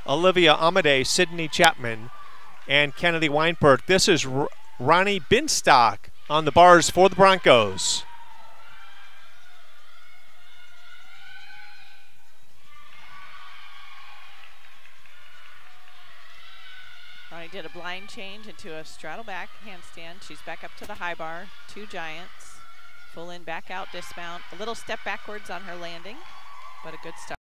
Olivia Amade, Sydney Chapman, and Kennedy Weinberg. This is Ronni Binstock on the bars for the Broncos. Ronni did a blind change into a straddle back handstand. She's back up to the high bar, 2 giants. Full in, back out, dismount. A little step backwards on her landing, but a good start.